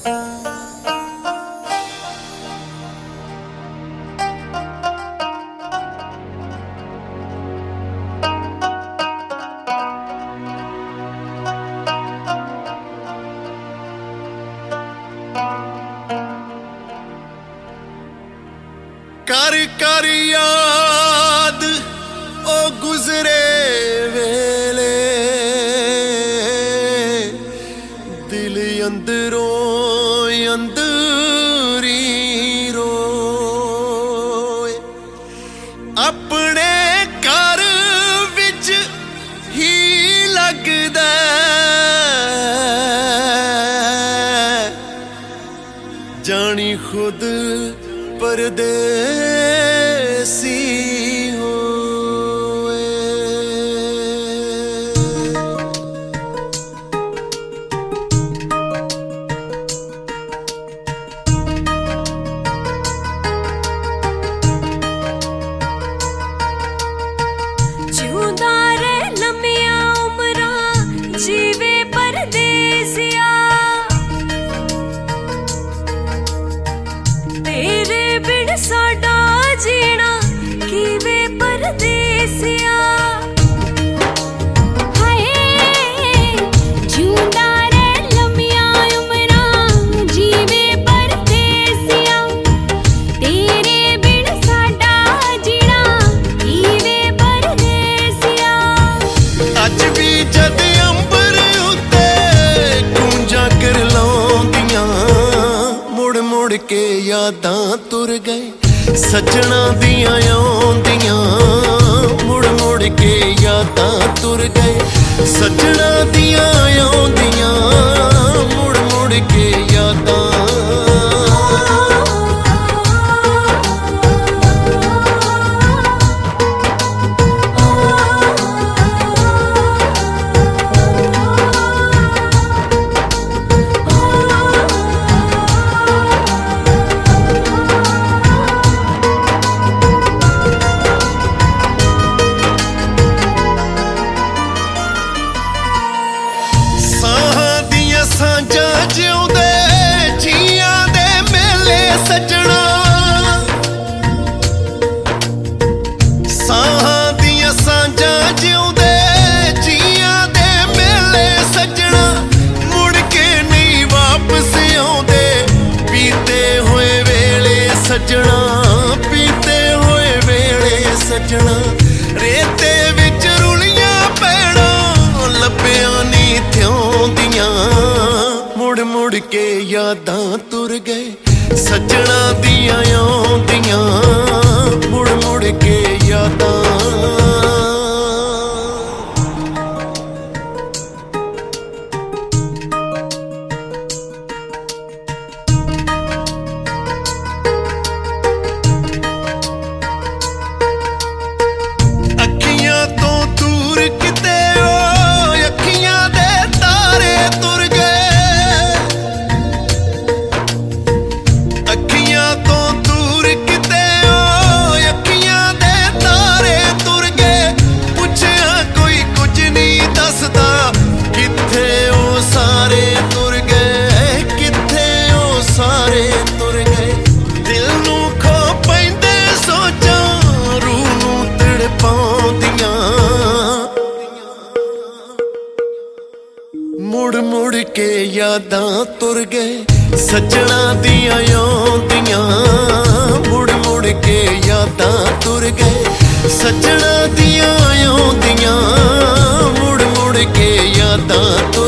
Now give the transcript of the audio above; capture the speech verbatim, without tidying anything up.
कर कर याद ओ गुजरे वेले दिल अंदरों अंदरी रोए अपने घर विच ही लगदा जानी खुद परदेसी होए। जिउंदा रे लम्मिया उमरा जीवे परदेसिया तेरे बिन साडा जीना कीवे परदेसिया। हाय जिउंदा रे लम्मिया उमरा जीवे परदेसिया तेरे बिन साडा जीना कीवे परदेसिया। अज भी जद अंबर उत्ते गूंजा कर लाउंदियां मुड़ मुड़ के यादां तुर गए सजना दियां आउंदियां मुड़ मुड़ के यादां तुर गए सजना दियां आउंदियां मुड़ मुड़ के यादां। सजना पीते हुए वेले सजना रेते विच रुलियां पैड़ा लब्बियां नी थ्योंदियां मुड़ मुड़ के यादां तुर गए सजना दियां आउंदियां मुड़ मुड़ के यादां। मुड़ मुड़ के यादां तुर गए सजना दियां आउंदियां मुड़ मुड़ के यादां तुर गए सजना दियां आउंदियां मुड़ मुड़ के यादां।